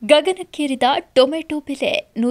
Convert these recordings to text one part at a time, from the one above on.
ಗಗನಕ್ಕೇರಿದ tomato ಬೆಲೆ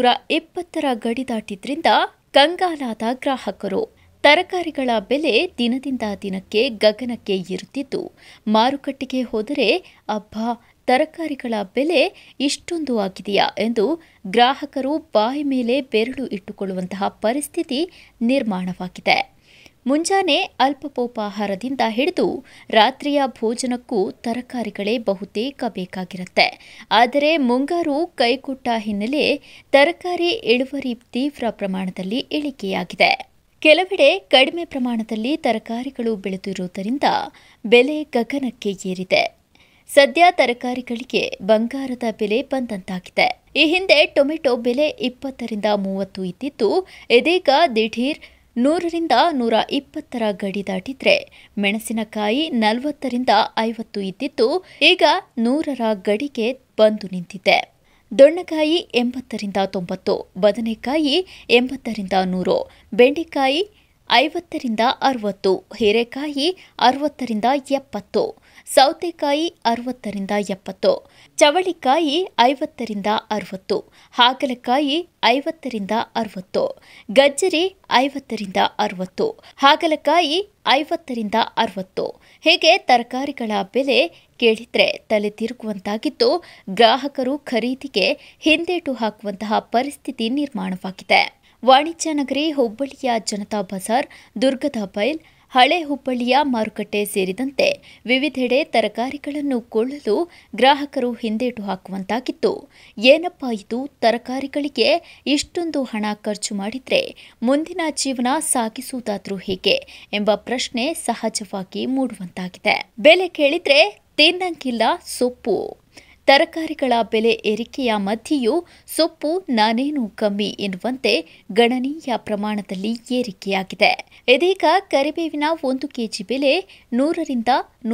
120ರ ಗಡಿ ದಾಟಿದ್ರಿಂದ ಕಂಗಾಲಾದ ಗ್ರಾಹಕರು. ತರಕಾರಿಗಳ ಬೆಲೆ ದಿನದಿಂದ ದಿನಕ್ಕೆ ಗಗನಕ್ಕೆ ಏರುತ್ತಿದ್ದು, ಮಾರುಕಟ್ಟೆಗೆ ಹೋದರೆ ಅಬ್ಬಾ ತರಕಾರಿಗಳ ಬೆಲೆ ಇಷ್ಟೊಂದು ಆಗಿದೆಯಾ ಎಂದು ಗ್ರಾಹಕರು ಬಾಯಿ ಮೇಲೆ ಬೆರಳು ಇಟ್ಟುಕೊಳ್ಳುವಂತಹ ಪರಿಸ್ಥಿತಿ ನಿರ್ಮಾಣವಾಗಿದೆ. ಮುಂಜಾನೆ ಅಲ್ಪಪೋಪಾಹಾರದಿಂದ ಹಿಡಿದು ರಾತ್ರಿಯ ಭೋಜನಕ್ಕೂ ತರಕಾರಿಗಳೇ ಬಹುತೇಕ ಬೇಕಾಗಿರುತ್ತೆ. ಆದರೆ ಮುಂಗಾರು ಕೈಕೊಟ್ಟ ಹಿನ್ನೆಲೆ ತರಕಾರಿ ಇಳುವರಿ ತೀವ್ರ ಪ್ರಮಾಣದಲ್ಲಿ ಇಳಿಕೆಯಾಗಿದೆ. ಕೆಲವೆಡೆ ಕಡಿಮೆ ಪ್ರಮಾಣದಲ್ಲಿ ತರಕಾರಿಗಳು ಬೆಳೆದಿರುವುದರಿಂದ ಬೆಲೆ ಗಗನಕ್ಕೆ ಏರಿದೆ. ಸದ್ಯ ತರಕಾರಿಗಳಿಗೆ ಬಂಗಾರದ ಬೆಲೆ ಬಂದಂತಾಗಿದೆ. ಈ ಹಿಂದೆ ಟೊಮೆಟೊ ಬೆಲೆ 20ರಿಂದ 30 ಇದ್ದಿದ್ದು, ಇದೀಗ ದಿಢೀರ್ 100ರಿಂದ 120ರ ಗಡಿ ದಾಟಿದ್ರೆ, ಮೆಣಸಿನಕಾಯಿ 40ರಿಂದ 50 ಇದ್ದಿದ್ದು ಈಗ 100ರ ಗಡಿಗೆ ಬಂದು ನಿಂತಿದೆ. ದೊಣ್ಣೆಕಾಯಿ 80ರಿಂದ 90, ಬದನೆಕಾಯಿ 80ರಿಂದ 100, ಬೆಂಡೆಕಾಯಿ 50ರಿಂದ 60, ಹೀರೆಕಾಯಿ 60ರಿಂದ 70, ಸೌತೆಕಾಯಿ 60ರಿಂದ 70, ಚವಳಿಕಾಯಿ 50ರಿಂದ 60, ಹಾಗಲಕಾಯಿ 50ರಿಂದ 60, ಗಜ್ಜರಿ 50ರಿಂದ 60, ಹಾಗಲಕಾಯಿ 50ರಿಂದ 60. ಹೀಗೆ ತರಕಾರಿಗಳ ಬೆಲೆ ಕೇಳಿದ್ರೆ ತಲೆ ತಿರುಗುವಂತಾಗಿದ್ದು, ಗ್ರಾಹಕರು ಖರೀದಿಗೆ ಹಿಂದೇಟು ಹಾಕುವಂತಹ ಪರಿಸ್ಥಿತಿ ನಿರ್ಮಾಣವಾಗಿದೆ. ವಾಣಿಜ್ಯ ನಗರಿ ಹುಬ್ಬಳ್ಳಿಯ ಜನತಾ ಬಜಾರ್, ದುರ್ಗದ ಬೈಲ್, ಹಳೆ ಹುಬ್ಬಳ್ಳಿಯ ಮಾರುಕಟ್ಟೆ ಸೇರಿದಂತೆ ವಿವಿಧೆಡೆ ತರಕಾರಿಗಳನ್ನು ಕೊಳ್ಳಲು ಗ್ರಾಹಕರು ಹಿಂದೇಟು ಹಾಕುವಂತಾಗಿದ್ದು, ಏನಪ್ಪಾ ಇದು, ತರಕಾರಿಗಳಿಗೆ ಇಷ್ಟೊಂದು ಹಣ ಖರ್ಚು ಮಾಡಿದ್ರೆ ಮುಂದಿನ ಜೀವನ ಸಾಗಿಸುವುದಾದ್ರೂ ಹೇಗೆ ಎಂಬ ಪ್ರಶ್ನೆ ಸಹಜವಾಗಿ ಮೂಡುವಂತಾಗಿದೆ. ಬೆಲೆ ಕೇಳಿದ್ರೆ ತಿನ್ನಂಗಿಲ್ಲ ಸೊಪ್ಪು. ತರಕಾರಿಗಳ ಬೆಲೆ ಏರಿಕೆಯ ಮಧ್ಯೆಯೂ ಸೊಪ್ಪು ನಾನೇನು ಕಮ್ಮಿ ಎನ್ನುವಂತೆ ಗಣನೀಯ ಪ್ರಮಾಣದಲ್ಲಿ ಏರಿಕೆಯಾಗಿದೆ. ಇದೀಗ ಕರಿಬೇವಿನ 1 ಕೆಜಿ ಬೆಲೆ 100ರಿಂದ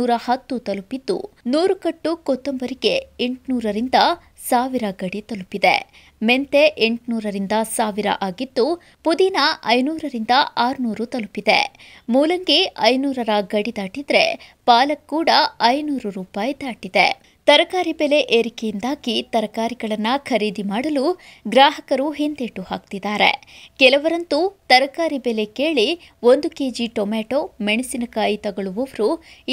110 ತಲುಪಿದ್ದು, 100 ಕಟ್ಟು ಕೊತ್ತಂಬರಿಗೆ 800ರಿಂದ 1000 ಗಡಿ ತಲುಪಿದೆ. ಮೆಂತೆ 800ರಿಂದ 1000 ಆಗಿದ್ದು, ಪುದೀನ 500ರಿಂದ 600 ತಲುಪಿದೆ. ಮೂಲಂಗಿ 500ರ ಗಡಿ ದಾಟಿದ್ರೆ, ಪಾಲಕ್ ಕೂಡ 500 ರೂಪಾಯಿ ದಾಟಿದೆ. ತರಕಾರಿ ಬೆಲೆ ಏರಿಕೆಯಿಂದಾಗಿ ತರಕಾರಿಗಳನ್ನು ಖರೀದಿ ಮಾಡಲು ಗ್ರಾಹಕರು ಹಿಂದೇಟು ಹಾಕ್ತಿದ್ದಾರೆ. ಕೆಲವರಂತೂ ತರಕಾರಿ ಬೆಲೆ ಕೇಳಿ 1 ಕೆಜಿ ಟೊಮೆಟೊ, ಮೆಣಸಿನಕಾಯಿ ತಗೊಳ್ಳುವವರು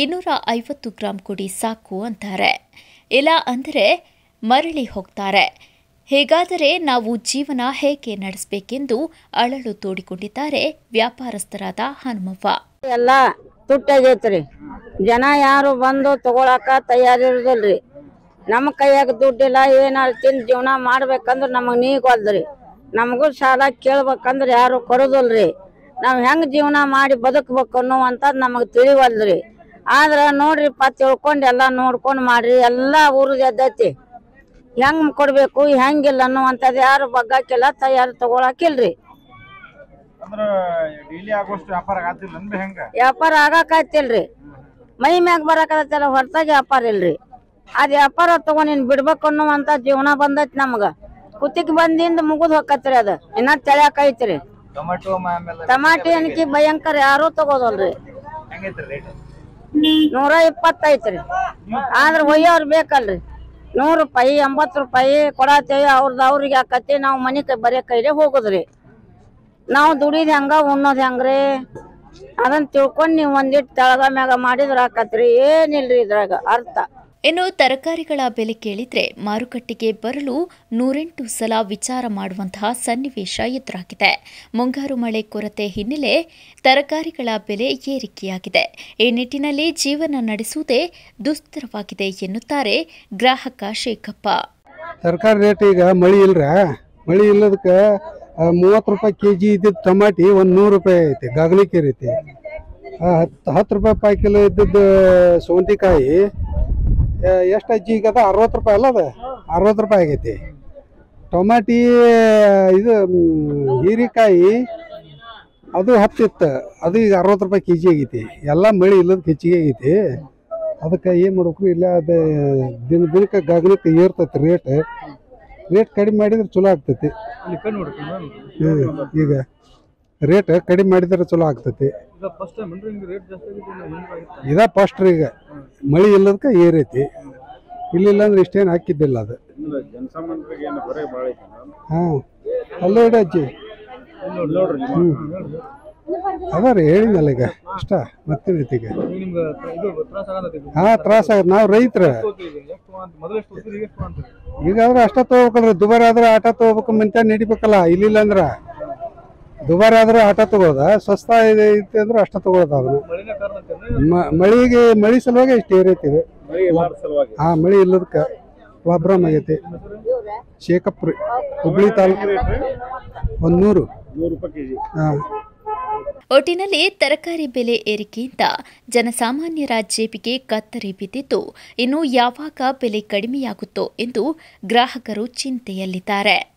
250 ಗ್ರಾಂ ಕೊಡಿ ಸಾಕು ಅಂತಾರೆ. ಇಲ್ಲ ಅಂದರೆ ಮರಳಿ ಹೋಗ್ತಾರೆ. ಹೇಗಾದರೆ ನಾವು ಜೀವನ ಹೇಗೆ ನಡೆಸಬೇಕೆಂದು ಅಳಲು ತೋಡಿಕೊಂಡಿದ್ದಾರೆ ವ್ಯಾಪಾರಸ್ಥರಾದ ಹನುಮವ್ವ. ಎಲ್ಲ ತುಟ್ಟಾಗೈತ್ರಿ. ಜನ ಯಾರು ಬಂದು ತಗೊಳಕ ತಯಾರಿರೋದಿಲ್ರಿ. ನಮ್ಮ ಕೈಯಾಗ ದುಡ್ಡಿಲ್ಲ, ಏನಾರು ತಿಂದು ಜೀವನ ಮಾಡ್ಬೇಕಂದ್ರೆ ನಮಗೆ ನೀಗಲ್ರಿ. ನಮಗೂ ಸಾಲ ಕೇಳ್ಬೇಕಂದ್ರೆ ಯಾರು ಕೊಡೋದಿಲ್ರಿ. ನಾವು ಹೆಂಗೆ ಜೀವನ ಮಾಡಿ ಬದುಕಬೇಕು ಅನ್ನುವಂಥದ್ದು ನಮಗೆ ತಿಳಿವಲ್ರಿ. ಆದ್ರೆ ನೋಡ್ರಿಪ್ಪ, ತಿಳ್ಕೊಂಡು ಎಲ್ಲ ನೋಡ್ಕೊಂಡು ಮಾಡ್ರಿ. ಎಲ್ಲ ಊರಿಗೆ ಎದ್ದೈತಿ, ಹೆಂಗೆ ಕೊಡಬೇಕು ಹೆಂಗಿಲ್ಲ ಅನ್ನುವಂಥದ್ದು ಯಾರು ಬಗ್ಗಾಕಿಲ್ಲ, ತಯಾರು ತಗೊಳಕಿಲ್ರಿ. ವ್ಯಾಪಾರ ಆಗಾಕತ್ತಿಲ್ರಿ. ಮೈ ಮ್ಯಾಗ ಬರಾಕತ್ತಲ್ಲ, ಹೊರತಾಗಿ ವ್ಯಾಪಾರ ಇಲ್ರಿ. ಅದ್ ವ್ಯಾಪಾರ ತಗೊಂಡ್ ನೀನ್ ಬಿಡ್ಬೇಕು ಅನ್ನುವಂತ ಜೀವನ ಬಂದೈತಿ ನಮ್ಗ. ಕುತ್ತಿಗೆ ಬಂದಿಂದ ಮುಗಿದ್ ಹೋಗತ್ರಿ. ಅದ ಇನ್ನ ತೆಳ್ಯಾಕ ಐತ್ರಿ. ಟಮಾಟಿ ಅನ್ಕಿ ಭಯಂಕರ ಯಾರು ತಗೋದಲ್ರಿ. 120 ಐತ್ರಿ. ಆದ್ರ ಒಯ್ಯೋರ್ ಬೇಕಲ್ರಿ. 100 ರೂಪಾಯಿ 80 ರೂಪಾಯಿ ಕೊಡತ್ತೇವಿ. ಅವ್ರಿಗೆ ಹಾಕತಿ. ನಾವು ಮನಿ ಬರೀ ಕೈಲೇ ಹೋಗುದ್ರಿ. ನಾವು ದುಡಿದ್ ಹೆಂಗ ಉಣ್ಣೋದ್ ಹೆಂಗ್ರಿ ಅದನ್ನ ತಿಳ್ಕೊಂಡ್ ನೀವ್ ಒಂದಿಟ್ಟು ತೆಳಗ ಮ್ಯಾಗ ಮಾಡಿದ್ರ ಆಕತ್ರಿ. ಏನಿಲ್ರಿ ಇದ್ರಾಗ ಅರ್ಥ. ಇನ್ನು ತರಕಾರಿಗಳ ಬೆಲೆ ಕೇಳಿದ್ರೆ ಮಾರುಕಟ್ಟೆಗೆ ಬರಲು 108 ಸಲ ವಿಚಾರ ಮಾಡುವಂತಹ ಸನ್ನಿವೇಶ ಎದುರಾಗಿದೆ. ಮುಂಗಾರು ಮಳೆ ಕೊರತೆ ಹಿನ್ನೆಲೆ ತರಕಾರಿಗಳ ಬೆಲೆ ಏರಿಕೆಯಾಗಿದೆ. ಈ ನಿಟ್ಟಿನಲ್ಲಿ ಜೀವನ ನಡೆಸುವುದೇ ದುಸ್ತರವಾಗಿದೆ ಎನ್ನುತ್ತಾರೆ ಗ್ರಾಹಕ ಶೇಖಪ್ಪ. ತರಕಾರಿ ರೇಟ್ ಈಗ ಮಳಿ ಇಲ್ಲದಕ್ಕೆ 30 ರೂಪಾಯಿ ಕೆಜಿ ಇದ್ದಿದ್ದು ಟಮಾಟಿ 100 ರೂಪಾಯಿ ಐತಿ. ಗಗನಕ್ಕೇರಿ ಐತಿ. 10 ರೂಪಾಯಿ ಪಾಯಿ ಕಿಲೋ ಇದ್ದದ್ದು ಸೌತೆಕಾಯಿ ಎಷ್ಟು ಅಜ್ಜಿ ಈಗ ಅದ 60 ರೂಪಾಯಿ ಅಲ್ಲ, ಅದ 60 ರೂಪಾಯಿ ಆಗೈತಿ. ಟೊಮಾಟಿ ಇದು ಹೀರೆಕಾಯಿ ಅದು 10 ಇತ್ತು, ಅದು ಈಗ 60 ರೂಪಾಯಿ ಕೆಜಿ ಆಗೈತಿ. ಎಲ್ಲ ಮಳಿ ಇಲ್ಲದಕ್ಕೆ ಹೆಚ್ಚಿಗೆ ಆಗೈತಿ. ಅದಕ್ಕೆ ಏನು ಮಾಡ್ಬೇಕು, ಇಲ್ಲ ಅದು ದಿನಕ್ಕೆ ಗಗನಕ್ಕೆ ಏರ್ತೈತಿ ರೇಟ್ ಕಡಿಮೆ ಮಾಡಿದ್ರೆ ಚಲೋ ಆಗ್ತೈತಿ. ಈಗ ರೇಟ್ ಕಡಿಮೆ ಮಾಡಿದ್ರೆ ಚಲೋ ಆಗ್ತೈತಿ. ಇದ ಫಸ್ಟ್ ಈಗ ಮಳಿ ಇಲ್ಲದಕ್ಕೆ ಏರೈತಿ. ಇಲ್ಲಿಲ್ಲ ಅಂದ್ರೆ ಇಷ್ಟೇನು ಹಾಕಿದ್ದಿಲ್ಲ ಅದು. ಜನಸಾಮಾನ್ಯರಿಗೆ ಏನು ಹೊರೆ ಭಾಳ ಐತೆ ಹಾಂ ಅಲ್ಲೇ ಇಡ ಅಜ್ಜಿ ನೋಡ್ರಿ ಅದ ರೀ ಹೇಳಿದ್ನಲ್ಲ ಈಗ ಅಷ್ಟ ಮತ್ತೇನೈತಿ ಈಗ ನಿಮ್ಗೆ ಇದು ತ್ರಾಸ ಆಗತೈತಿ ಹಾಂ ತ್ರಾಸ ಆಗತ್ತೆ ನಾವು ರೈತರ ಮೊದಲು ಎಷ್ಟು ಹೋಗ್ತೀರಿ ಈಗ ಎಷ್ಟು ಅಂತೀರಿ ಈಗಾದ್ರೆ ಅಷ್ಟ ತಗೋಬೇಕಲ್ರಿ ದುಬಾರಿ ಆದ್ರೆ ಆಟ ತಗೋಬೇಕು ಮಂತ್ಯ ನಡಿಬೇಕಲ್ಲ ಇಲ್ಲಿಲ್ಲ ಅಂದ್ರ ದುಬಾರಿ ಆದ್ರೆ ಆಟ ತಗೋದ ಸ್ವಸ್ಥ ಐತಿ ಅಂದ್ರೆ ಅಷ್ಟ ತಗೋದ ಅದನ್ನ ಮಳಿನ ಕಾರಣ ಅಂತಂದ್ರೆ ಮಳಿ ಸಲುವಾಗಿ ಇಷ್ಟು ಏರೈತಿ ಇದು ಮಳಿ ಎಲ್ಲಾರ ಸಲುವಾಗಿ ಹಾಂ ಮಳಿ ಇಲ್ಲದಕ್ಕೆ ಪ್ರಾಬ್ಲಮ್ ಆಗೈತಿ ಶೇಖಪ್ ರೀ ಹುಬ್ಳಿ ತಾಲೂಕು 100 ರೂಪಾಯಿ ಕೆಜಿ ಹಾಂ ಒಟ್ಟಿನಲ್ಲಿ ತರಕಾರಿ ಬೆಲೆ ಏರಿಕೆಯಿಂದ ಜನಸಾಮಾನ್ಯರ ಜೇಬಿಗೆ ಕತ್ತರಿ ಬಿದ್ದಿದ್ದು ಇನ್ನು ಯಾವಾಗ ಬೆಲೆ ಕಡಿಮೆಯಾಗುತ್ತೋ ಎಂದು ಗ್ರಾಹಕರು ಚಿಂತೆಯಲ್ಲಿದ್ದಾರೆ.